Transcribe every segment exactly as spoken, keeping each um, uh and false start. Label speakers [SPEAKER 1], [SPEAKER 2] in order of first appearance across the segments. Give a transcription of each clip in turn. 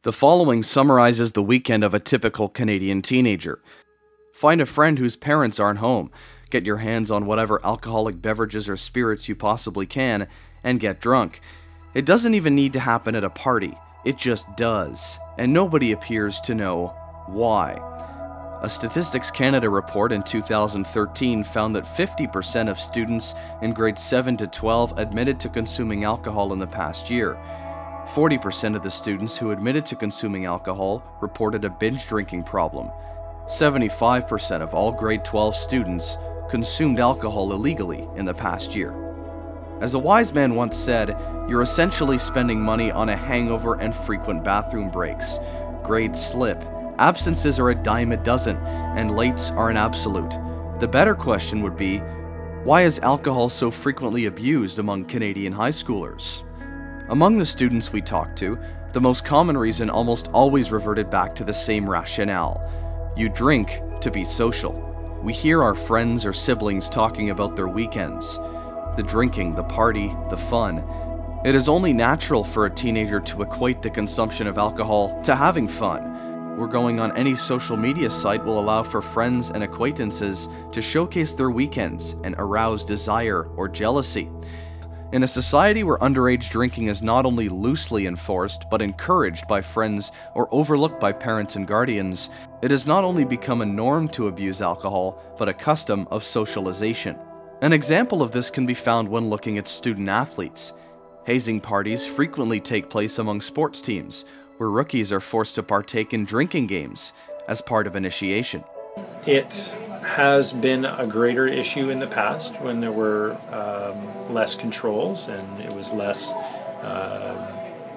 [SPEAKER 1] The following summarizes the weekend of a typical Canadian teenager. Find a friend whose parents aren't home, get your hands on whatever alcoholic beverages or spirits you possibly can, and get drunk. It doesn't even need to happen at a party, it just does, and nobody appears to know why. A Statistics Canada report in two thousand thirteen found that fifty percent of students in grades seven to twelve admitted to consuming alcohol in the past year. forty percent of the students who admitted to consuming alcohol reported a binge drinking problem. seventy-five percent of all grade twelve students consumed alcohol illegally in the past year. As a wise man once said, you're essentially spending money on a hangover and frequent bathroom breaks. Grades slip, absences are a dime a dozen, and lates are an absolute. The better question would be, why is alcohol so frequently abused among Canadian high schoolers? Among the students we talked to, the most common reason almost always reverted back to the same rationale. You drink to be social. We hear our friends or siblings talking about their weekends. The drinking, the party, the fun. It is only natural for a teenager to equate the consumption of alcohol to having fun. We're going on any social media site will allow for friends and acquaintances to showcase their weekends and arouse desire or jealousy. In a society where underage drinking is not only loosely enforced, but encouraged by friends or overlooked by parents and guardians, it has not only become a norm to abuse alcohol, but a custom of socialization. An example of this can be found when looking at student athletes. Hazing parties frequently take place among sports teams, where rookies are forced to partake in drinking games as part of initiation.
[SPEAKER 2] It has been a greater issue in the past when there were um, less controls and it was less uh,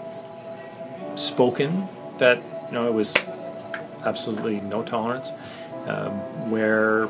[SPEAKER 2] spoken that you know it was absolutely no tolerance, um, where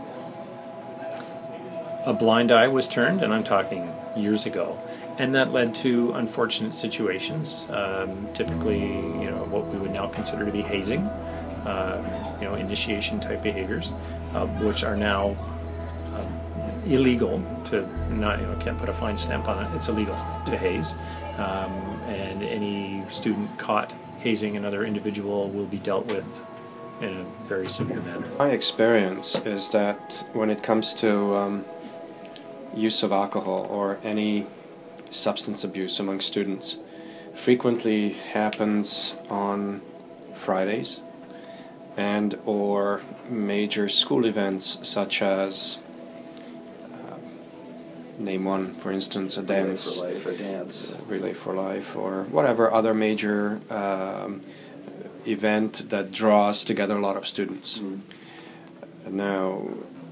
[SPEAKER 2] a blind eye was turned, and I'm talking years ago, and that led to unfortunate situations, um, typically you know what we would now consider to be hazing, uh, you know initiation type behaviors, uh, which are now um, illegal to not you know can't put a fine stamp on it. It's illegal to haze, um, and any student caught hazing another individual will be dealt with in a very severe manner.
[SPEAKER 3] My experience is that when it comes to um, use of alcohol or any substance abuse among students, frequently happens on Fridays and or major school events such as uh, name one, for instance, a dance,
[SPEAKER 4] Relay for Life or dance,
[SPEAKER 3] uh, Relay for Life, or whatever other major um, event that draws together a lot of students. Mm-hmm. Now,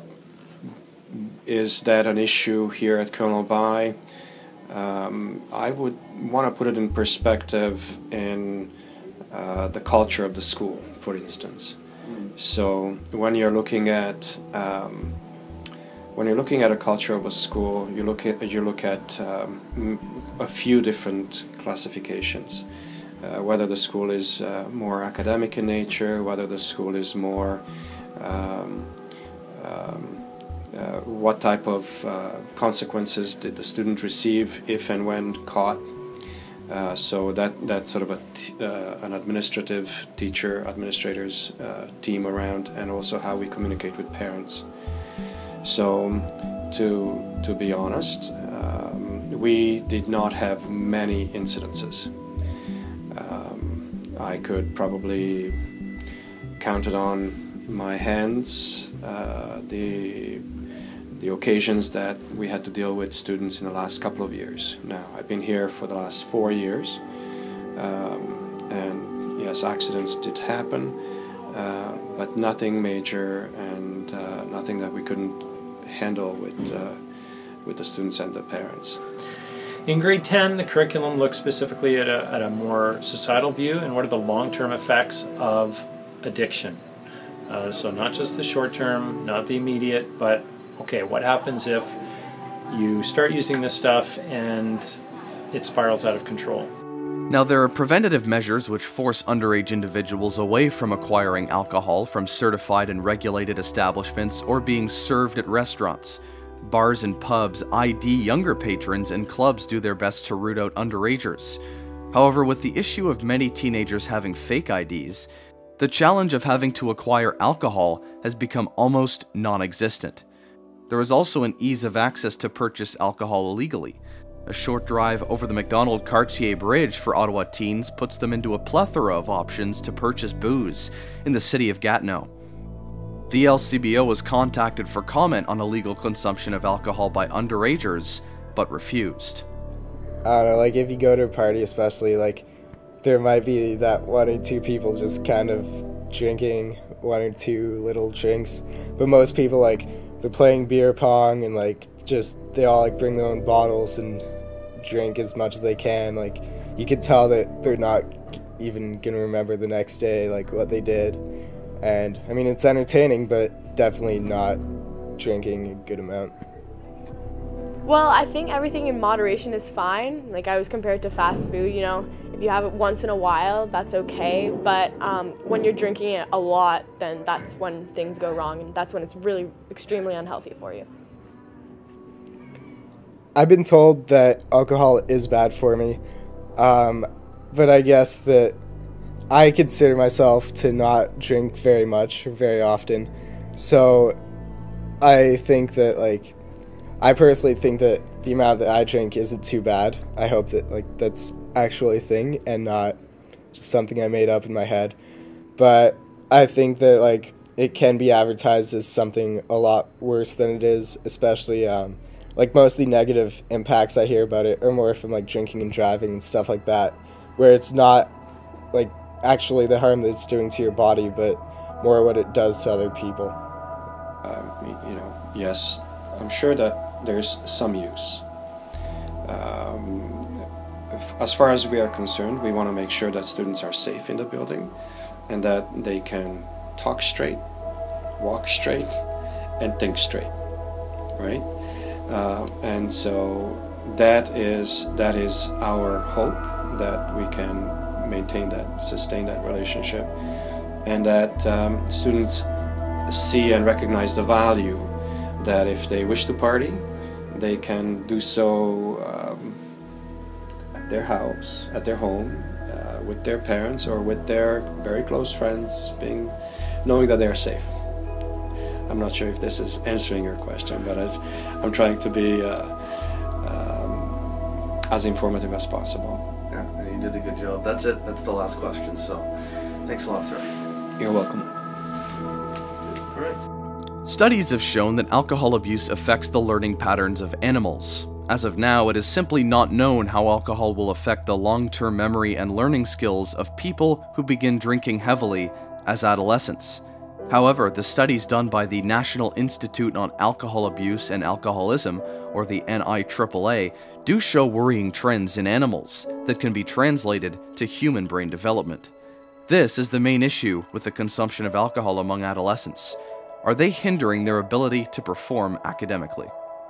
[SPEAKER 3] is that an issue here at Colonel By? Um, I would want to put it in perspective in uh, the culture of the school, for instance. Mm. So when you're looking at um, when you're looking at a culture of a school, you look at you look at um, a few different classifications. Uh, whether the school is uh, more academic in nature, whether the school is more um, um, Uh, what type of uh, consequences did the student receive if and when caught. Uh, so that that's sort of a t uh, an administrative teacher, administrators uh, team around, and also how we communicate with parents. So to to be honest, um, we did not have many incidences. Um, I could probably count it on my hands uh, the the occasions that we had to deal with students in the last couple of years. Now, I've been here for the last four years, um, and yes, accidents did happen, uh, but nothing major and uh, nothing that we couldn't handle with, uh, with the students and the parents.
[SPEAKER 2] In grade ten, the curriculum looks specifically at a, at a more societal view and what are the long-term effects of addiction. Uh, so not just the short-term, not the immediate, but okay, what happens if you start using this stuff and it spirals out of control?
[SPEAKER 1] Now, there are preventative measures which force underage individuals away from acquiring alcohol from certified and regulated establishments or being served at restaurants. Bars and pubs I D younger patrons, and clubs do their best to root out underagers. However, with the issue of many teenagers having fake I Ds, the challenge of having to acquire alcohol has become almost non-existent. There is also an ease of access to purchase alcohol illegally. A short drive over the Macdonald-Cartier Bridge for Ottawa teens puts them into a plethora of options to purchase booze in the city of Gatineau. The L C B O was contacted for comment on illegal consumption of alcohol by underagers, but refused.
[SPEAKER 4] I don't know, like if you go to a party especially, like there might be that one or two people just kind of drinking one or two little drinks, but most people, like, they're playing beer pong and like just they all like bring their own bottles and drink as much as they can. Like you could tell that they're not even gonna remember the next day like what they did. And I mean, it's entertaining, but definitely not drinking a good amount.
[SPEAKER 5] Well, I think everything in moderation is fine. Like I was compared to fast food, you know, if you have it once in a while, that's okay. But um, when you're drinking it a lot, then that's when things go wrong, and that's when it's really extremely unhealthy for you.
[SPEAKER 4] I've been told that alcohol is bad for me, um, but I guess that I consider myself to not drink very much, very often. So I think that, like, I personally think that the amount that I drink isn't too bad. I hope that, like, that's actually a thing and not just something I made up in my head. But I think that, like, it can be advertised as something a lot worse than it is, especially, um, like, most of the negative impacts I hear about it are more from, like, drinking and driving and stuff like that, where it's not, like, actually the harm that it's doing to your body, but more what it does to other people.
[SPEAKER 3] Um, you know, yes, I'm sure that there's some use. Um, if, as far as we are concerned, we want to make sure that students are safe in the building and that they can talk straight, walk straight, and think straight, right? Uh, and so that is that is our hope, that we can maintain that, sustain that relationship, and that um, students see and recognize the value that if they wish to party, they can do so um, at their house, at their home, uh, with their parents or with their very close friends, being knowing that they are safe. I'm not sure if this is answering your question, but as I'm trying to be uh, um, as informative as possible.
[SPEAKER 1] Yeah, and you did a good job. That's it. That's the last question. So, thanks a lot, sir.
[SPEAKER 3] You're welcome.
[SPEAKER 1] All right. Studies have shown that alcohol abuse affects the learning patterns of animals. As of now, it is simply not known how alcohol will affect the long-term memory and learning skills of people who begin drinking heavily as adolescents. However, the studies done by the National Institute on Alcohol Abuse and Alcoholism, or the N I A A A, do show worrying trends in animals that can be translated to human brain development. This is the main issue with the consumption of alcohol among adolescents. Are they hindering their ability to perform academically?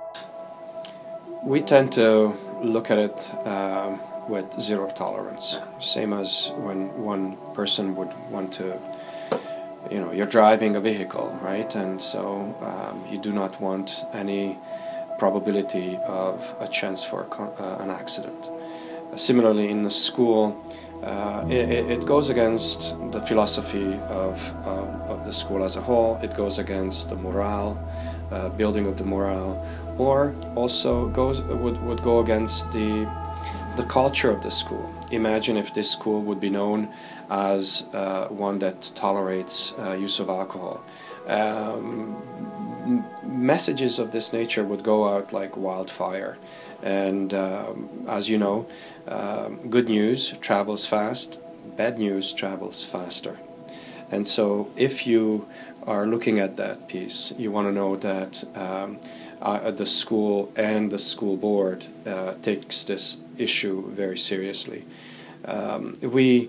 [SPEAKER 3] We tend to look at it um, with zero tolerance, same as when one person would want to, you know, you're driving a vehicle, right? And so um, you do not want any probability of a chance for a uh, an accident. Uh, similarly, in the school, uh, it, it goes against the philosophy of, uh, of the school as a whole. It goes against the morale, uh, building of the morale, or also goes would, would go against the the culture of the school. Imagine if this school would be known as uh, one that tolerates uh, use of alcohol. Um, messages of this nature would go out like wildfire. And um, as you know, um, good news travels fast, bad news travels faster. And so if you are looking at that piece, you want to know that um, uh, the school and the school board uh, takes this issue very seriously. Um, we,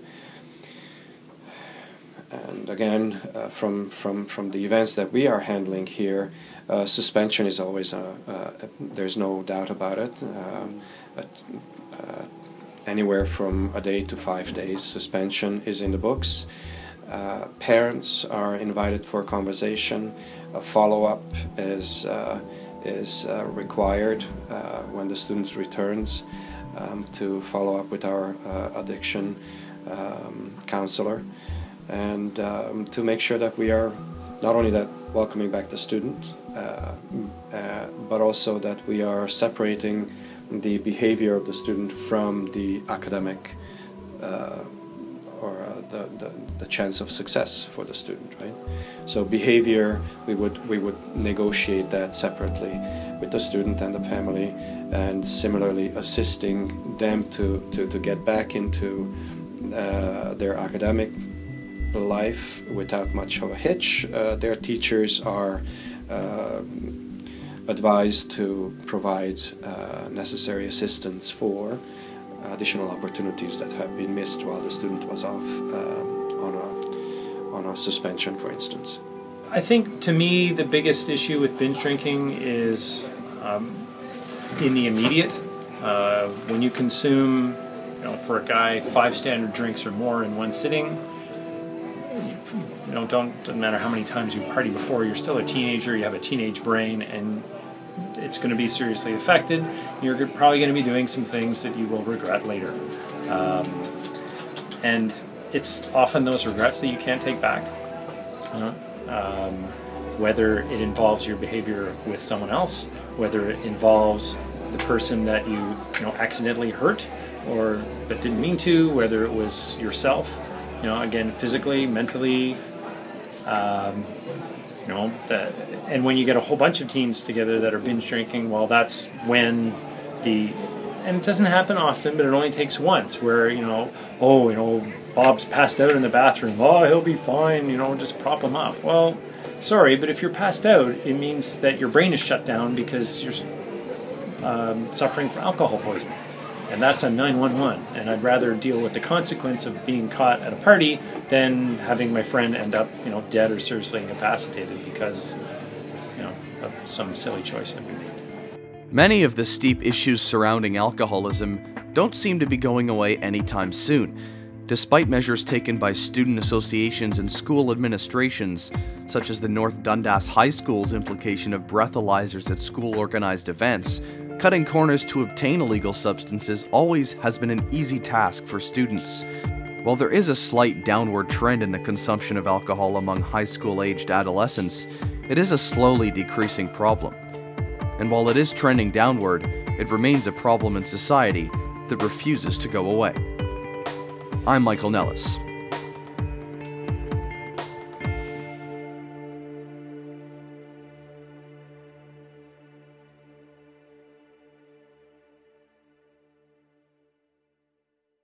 [SPEAKER 3] and again, uh, from, from, from the events that we are handling here, uh, suspension is always, a, a, there's no doubt about it. Um, uh, uh, anywhere from a day to five days suspension is in the books. Uh, parents are invited for conversation. A follow-up is, uh, is uh, required uh, when the student returns. um, to follow up with our uh, addiction um, counselor, and um, to make sure that we are not only that welcoming back the student, uh, uh, but also that we are separating the behavior of the student from the academic uh, or uh, the, the, the chance of success for the student, right? So behavior, we would, we would negotiate that separately with the student and the family, and similarly assisting them to, to, to get back into uh, their academic life without much of a hitch. Uh, their teachers are uh, advised to provide uh, necessary assistance for additional opportunities that have been missed while the student was off uh, on a, on a suspension, for instance.
[SPEAKER 2] I think, to me, the biggest issue with binge drinking is um, in the immediate. Uh, when you consume, you know, for a guy, five standard drinks or more in one sitting, you, you know, don't doesn't matter how many times you party before, you're still a teenager, you have a teenage brain, and it's going to be seriously affected. You're probably going to be doing some things that you will regret later. Um, and it's often those regrets that you can't take back. You know? Um, whether it involves your behavior with someone else, whether it involves the person that you, you know, accidentally hurt or but didn't mean to, whether it was yourself, you know, again, physically, mentally, um, you know, the, and when you get a whole bunch of teens together that are binge drinking, well, that's when the, and it doesn't happen often, but it only takes once, where, you know, oh, you know, Bob's passed out in the bathroom, oh, he'll be fine, you know, just prop him up. Well, sorry, but if you're passed out, it means that your brain is shut down because you're um, suffering from alcohol poisoning. And that's a nine one one, and I'd rather deal with the consequence of being caught at a party than having my friend end up, you know, dead or seriously incapacitated because, you know, of some silly choice that we made.
[SPEAKER 1] Many of the steep issues surrounding alcoholism don't seem to be going away anytime soon, despite measures taken by student associations and school administrations, such as the North Dundas High School's implication of breathalyzers at school-organized events. Cutting corners to obtain illegal substances always has been an easy task for students. While there is a slight downward trend in the consumption of alcohol among high school-aged adolescents, it is a slowly decreasing problem. And while it is trending downward, it remains a problem in society that refuses to go away. I'm Michael Nellis.